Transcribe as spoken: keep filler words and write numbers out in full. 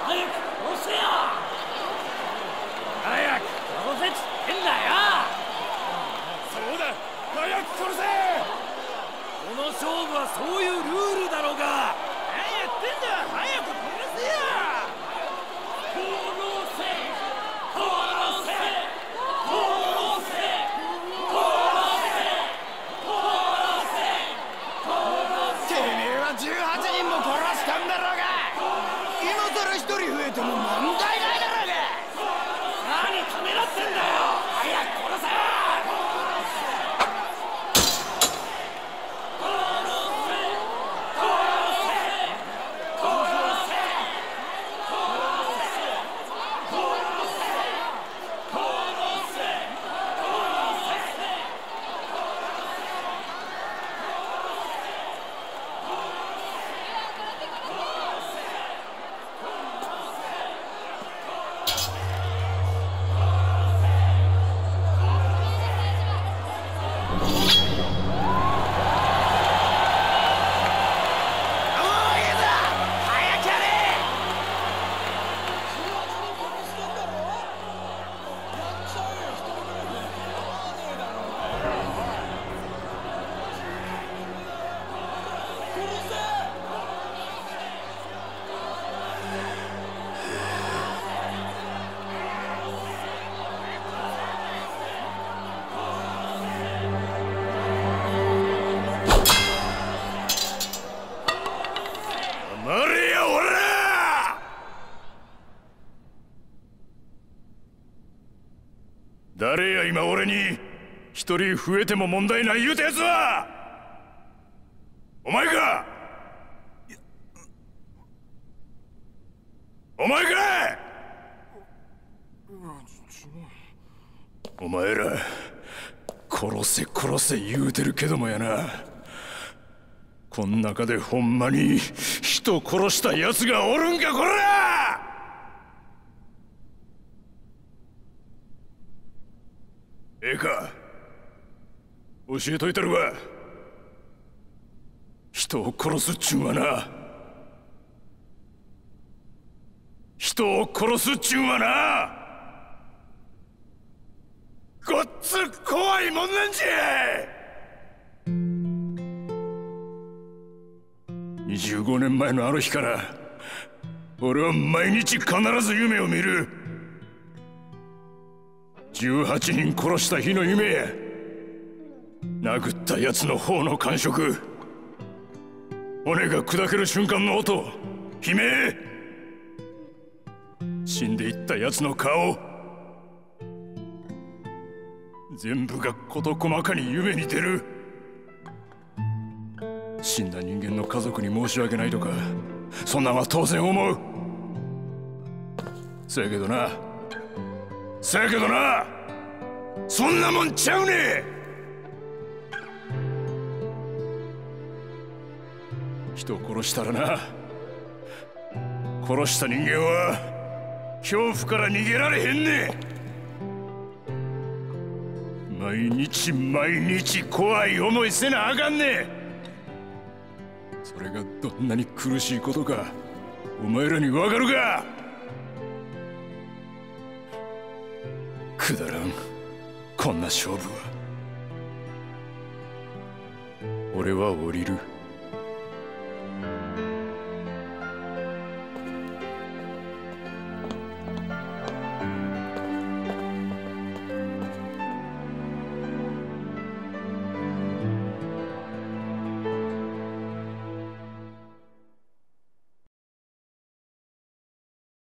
早く殺せよ。早く殺せっつってんだよ。 そうだ、早く殺せ。 この勝負はそういうルールだろうが。 何やってんだ。早く殺せよ。 殺せ殺せ殺せてめえはじゅうはちにんも殺したんだろうが。今さら一人増えても問題ないだろうが。 何ためらってんだよ。早く殺せ。 誰や今俺に一人増えても問題ない言うたやつは。お前か。お前か。お前ら殺せ殺せ言うてるけどもやな。こん中でほんまに人殺したやつがおるんかこら。ええか、教えといたるわ。人を殺すっちゅうんはな、人を殺すっちゅうんはな、ごっつ怖いもんなんじゃ。にじゅうごねんまえのあの日から俺は毎日必ず夢を見る。じゅうはちにん殺した日の夢や。殴ったやつの方の感触、骨が砕ける瞬間の音、悲鳴、死んでいったやつの顔、全部が事細かに夢に出る。死んだ人間の家族に申し訳ないとかそんなんは当然思う。そやけどなそやけどなそんなもんちゃうね。人を殺したらな、殺した人間は恐怖から逃げられへんね。毎日毎日怖い思いせなあかんね。それがどんなに苦しいことかお前らにわかるか。くだらんこんな勝負は。俺は降りる。